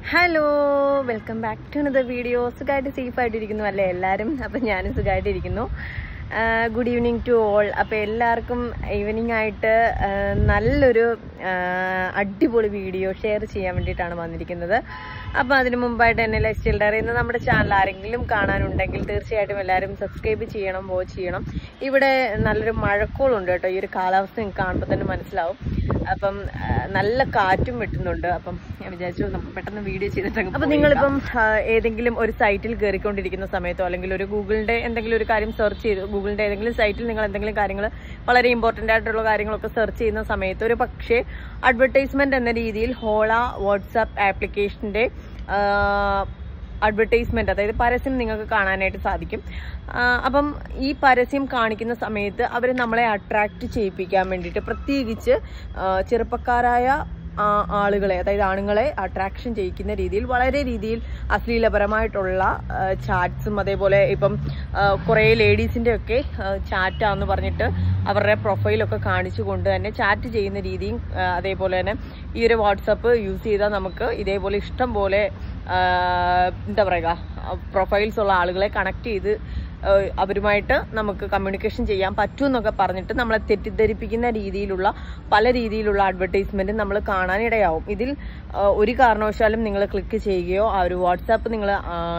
Hello, welcome back to another video. സുഖമായിട്ട് സേഫായിട്ടിരിക്കുന്നു അല്ലേ എല്ലാവരും? അപ്പം ഞാനും സുഖമായിട്ടിരിക്കുന്നു. Good evening to all. അപ്പോൾ എല്ലാവർക്കും ഈവനിങ് ആയിട്ട് നല്ലൊരു അടിപൊളി വീഡിയോ ഷെയർ ചെയ്യാൻ വേണ്ടിയിട്ടാണ് വന്നിരിക്കുന്നത്. അപ്പോൾ അതിന് മുമ്പായിട്ട് തന്നെ ലൈഫ് സ്റ്റൈൽ ഡയറി എന്ന നമ്മുടെ ചാനൽ ആരെങ്കിലും കാണാനുണ്ടെങ്കിൽ തീർച്ചയായിട്ടും എല്ലാവരും സബ്സ്ക്രൈബ് ചെയ്യണം, വാച്ച് ചെയ്യണം. ഇവിടെ നല്ലൊരു മഴക്കോളുണ്ട് കേട്ടോ. ഈ ഒരു കാലാവസ്ഥ നിങ്ങൾക്ക് കാണുമ്പോൾ തന്നെ മനസ്സിലാവും. അപ്പം നല്ല കാറ്റും വെട്ടുന്നുണ്ട്. അപ്പം ഞാൻ വിചാരിച്ചു നമുക്ക് പെട്ടെന്ന് വീഡിയോ ചെയ്തിട്ട്. അപ്പം നിങ്ങളിപ്പം ഏതെങ്കിലും ഒരു സൈറ്റിൽ കയറിക്കൊണ്ടിരിക്കുന്ന സമയത്തോ അല്ലെങ്കിൽ ഒരു ഗൂഗിളിന്റെ എന്തെങ്കിലും ഒരു കാര്യം സെർച്ച് ചെയ്ത് ഗൂഗിളിന്റെ ഏതെങ്കിലും സൈറ്റിൽ നിങ്ങൾ എന്തെങ്കിലും കാര്യങ്ങൾ വളരെ ഇമ്പോർട്ടൻ്റ് ആയിട്ടുള്ള കാര്യങ്ങളൊക്കെ സെർച്ച് ചെയ്യുന്ന സമയത്ത് ഒരു പക്ഷേ അഡ്വർടൈസ്മെന്റ് എന്ന രീതിയിൽ ഹോള വാട്സാപ്പ് ആപ്ലിക്കേഷന്റെ അഡ്വർടൈസ്മെന്റ്, അതായത് പരസ്യം നിങ്ങൾക്ക് കാണാനായിട്ട് സാധിക്കും. അപ്പം ഈ പരസ്യം കാണിക്കുന്ന സമയത്ത് അവർ നമ്മളെ അട്രാക്ട് ചെയ്യിപ്പിക്കാൻ വേണ്ടിയിട്ട് പ്രത്യേകിച്ച് ചെറുപ്പക്കാരായ ആളുകളെ, അതായത് ആണുങ്ങളെ അട്രാക്ഷൻ ചെയ്യിക്കുന്ന രീതിയിൽ വളരെ രീതിയിൽ അശ്ലീലപരമായിട്ടുള്ള ചാറ്റ്സും അതേപോലെ ഇപ്പം കുറേ ലേഡീസിൻ്റെ ഒക്കെ ചാറ്റാന്ന് പറഞ്ഞിട്ട് അവരുടെ പ്രൊഫൈലൊക്കെ കാണിച്ചുകൊണ്ട് തന്നെ ചാറ്റ് ചെയ്യുന്ന രീതിയും അതേപോലെ തന്നെ ഈ ഒരു വാട്സപ്പ് യൂസ് ചെയ്താൽ നമുക്ക് ഇതേപോലെ ഇഷ്ടം പോലെ എന്താ പറയുക പ്രൊഫൈൽസ് ഉള്ള ആളുകളെ കണക്ട് ചെയ്ത് അവരുമായിട്ട് നമുക്ക് കമ്മ്യൂണിക്കേഷൻ ചെയ്യാൻ പറ്റുമെന്നൊക്കെ പറഞ്ഞിട്ട് നമ്മളെ തെറ്റിദ്ധരിപ്പിക്കുന്ന രീതിയിലുള്ള പല രീതിയിലുള്ള അഡ്വർടൈസ്മെന്റ് നമ്മൾ കാണാനിടയാവും. ഇതിൽ ഒരു കാരണവശാലും നിങ്ങൾ ക്ലിക്ക് ചെയ്യുകയോ ആ ഒരു വാട്സാപ്പ് നിങ്ങൾ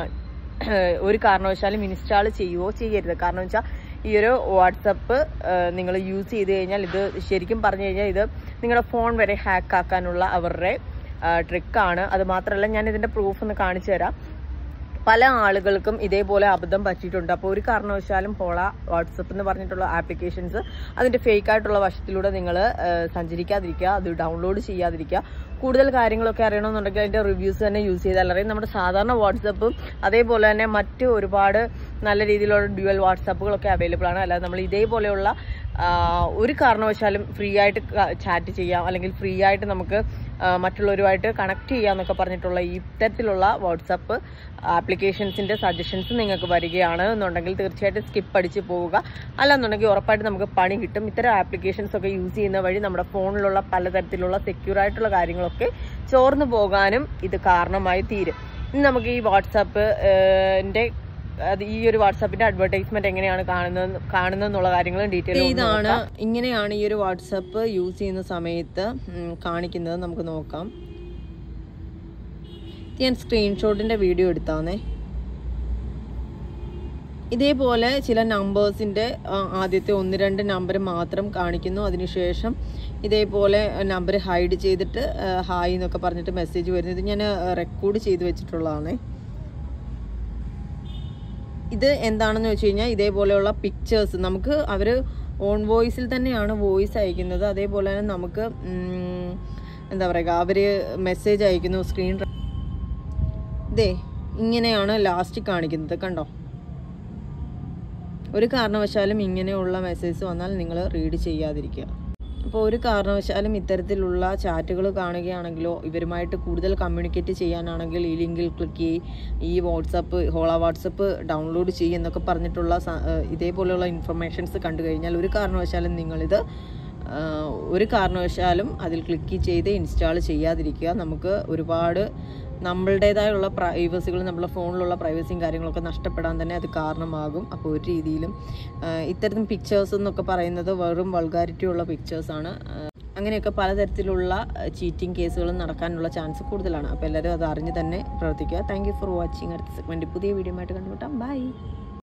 ഒരു കാരണവശാലും ഇൻസ്റ്റാൾ ചെയ്യുകയോ ചെയ്യരുത്. കാരണം വെച്ചാൽ ഈ ഒരു വാട്സപ്പ് നിങ്ങൾ യൂസ് ചെയ്ത് കഴിഞ്ഞാൽ ഇത് ശരിക്കും പറഞ്ഞു കഴിഞ്ഞാൽ ഇത് നിങ്ങളുടെ ഫോൺ വരെ ഹാക്ക് ആക്കാനുള്ള അവരുടെ ട്രിക്കാണ്. അത് മാത്രമല്ല, ഞാൻ ഇതിന്റെ പ്രൂഫ് ഒന്ന് കാണിച്ചു തരാം. പല ആളുകൾക്കും ഇതേപോലെ അബദ്ധം പറ്റിയിട്ടുണ്ട്. അപ്പോൾ ഒരു കാരണവശാലും ഹോള വാട്സപ്പ് എന്ന് പറഞ്ഞിട്ടുള്ള ആപ്ലിക്കേഷൻസ് അതിന്റെ ഫേക്ക് ആയിട്ടുള്ള വശത്തിലൂടെ നിങ്ങൾ സഞ്ചരിക്കാതിരിക്കുക, അത് ഡൗൺലോഡ് ചെയ്യാതിരിക്കുക. കൂടുതൽ കാര്യങ്ങളൊക്കെ അറിയണമെന്നുണ്ടെങ്കിൽ അതിന്റെ റിവ്യൂസ് തന്നെ യൂസ് ചെയ്താൽ അറിയാം. നമ്മുടെ സാധാരണ വാട്സപ്പും അതേപോലെ തന്നെ മറ്റ് ഒരുപാട് നല്ല രീതിയിലുള്ള ഡ്യുവൽ വാട്സാപ്പുകളൊക്കെ അവൈലബിൾ ആണ്. അല്ലാതെ നമ്മൾ ഇതേപോലെയുള്ള ഒരു കാരണവശാലും ഫ്രീ ആയിട്ട് ചാറ്റ് ചെയ്യാം അല്ലെങ്കിൽ ഫ്രീ ആയിട്ട് നമുക്ക് മറ്റുള്ളവരുമായിട്ട് കണക്ട് ചെയ്യാന്നൊക്കെ പറഞ്ഞിട്ടുള്ള ഈ തരത്തിലുള്ള വാട്സാപ്പ് ആപ്ലിക്കേഷൻസിന്റെ സജഷൻസ് നിങ്ങൾക്ക് വരികയാണ് എന്നുണ്ടെങ്കിൽ തീർച്ചയായിട്ടും സ്കിപ്പ് അടിച്ച് പോവുക. അല്ലാന്നുണ്ടെങ്കിൽ ഉറപ്പായിട്ട് നമുക്ക് പണി കിട്ടും. ഇത്തരം ആപ്ലിക്കേഷൻസ് ഒക്കെ യൂസ് ചെയ്യുന്ന വഴി നമ്മുടെ ഫോണിലുള്ള പലതരത്തിലുള്ള സെക്യൂർ ആയിട്ടുള്ള കാര്യങ്ങളൊക്കെ ചോർന്നു പോകാനും ഇത് കാരണമായി തീരും. ഇനി നമുക്ക് ഈ വാട്സാപ്പിന്റെ ഈ ഒരു വാട്സാപ്പിന്റെ അഡ്വർടൈസ്മെന്റ് എങ്ങനെയാണ് കാണുന്നതെന്നുള്ള കാര്യങ്ങളും ഡീറ്റെയിൽ ഇതാണ്. ഇങ്ങനെയാണ് ഈ ഒരു വാട്സാപ്പ് യൂസ് ചെയ്യുന്ന സമയത്ത് കാണിക്കുന്നത്. നമുക്ക് നോക്കാം. ഞാൻ സ്ക്രീൻഷോട്ടിന്റെ വീഡിയോ എടുത്താന്നേ. ഇതേപോലെ ചില നമ്പേഴ്സിന്റെ ആദ്യത്തെ 1-2 നമ്പർ മാത്രം കാണിക്കുന്നു. അതിനുശേഷം ഇതേപോലെ നമ്പർ ഹൈഡ് ചെയ്തിട്ട് ഹായ് എന്നൊക്കെ പറഞ്ഞിട്ട് മെസ്സേജ് വരുന്നു. ഇത് ഞാൻ റെക്കോർഡ് ചെയ്ത് വെച്ചിട്ടുള്ളതാണ്. ഇത് എന്താണെന്ന് വെച്ച് കഴിഞ്ഞാൽ ഇതേപോലെയുള്ള പിക്ചേഴ്സ് നമുക്ക് അവർ ഓൺ വോയിസിൽ തന്നെയാണ് വോയിസ് അയക്കുന്നത്. അതേപോലെ തന്നെ നമുക്ക് എന്താ പറയുക അവർ മെസ്സേജ് അയക്കുന്നു. സ്ക്രീൻ ഇതേ ഇങ്ങനെയാണ് ലാസ്റ്റ് കാണിക്കുന്നത്, കണ്ടോ? ഒരു കാരണവശാലും ഇങ്ങനെയുള്ള മെസ്സേജ് വന്നാൽ നിങ്ങൾ റീഡ് ചെയ്യാതിരിക്കുക. അപ്പോൾ ഒരു കാരണവശാലും ഇത്തരത്തിലുള്ള ചാറ്റുകൾ കാണുകയാണെങ്കിലോ ഇവരുമായിട്ട് കൂടുതൽ കമ്മ്യൂണിക്കേറ്റ് ചെയ്യാനാണെങ്കിൽ ഈ ലിങ്കിൽ ക്ലിക്ക് ചെയ്യും, ഈ ഹോള വാട്സപ്പ് ഡൗൺലോഡ് ചെയ്യും എന്നൊക്കെ പറഞ്ഞിട്ടുള്ള ഇതേപോലെയുള്ള ഇൻഫർമേഷൻസ് കണ്ടു കഴിഞ്ഞാൽ ഒരു കാരണവശാലും നിങ്ങളിത് അതിൽ ക്ലിക്ക് ചെയ്ത് ഇൻസ്റ്റാൾ ചെയ്യാതിരിക്കുക. നമുക്ക് ഒരുപാട് നമ്മളുടേതായുള്ള പ്രൈവസികൾ, നമ്മുടെ ഫോണിലുള്ള പ്രൈവസിയും കാര്യങ്ങളൊക്കെ നഷ്ടപ്പെടാൻ തന്നെ അത് കാരണമാകും. അപ്പോൾ ഒരു രീതിയിലും ഇത്തരം പിക്ചേഴ്സ് എന്നൊക്കെ പറയുന്നത് വെറും വൾഗാരിറ്റി ഉള്ള പിക്ചേഴ്സാണ്. അങ്ങനെയൊക്കെ പലതരത്തിലുള്ള ചീറ്റിംഗ് കേസുകളും നടക്കാനുള്ള ചാൻസ് കൂടുതലാണ്. അപ്പോൾ എല്ലാവരും അത് അറിഞ്ഞ് തന്നെ പ്രവർത്തിക്കുക. Thank you for watching. അടുത്ത സെഗ്മെൻറ്റ് പുതിയ വീഡിയോ ആയിട്ട് കണ്ടുമുട്ടാം. ബൈ.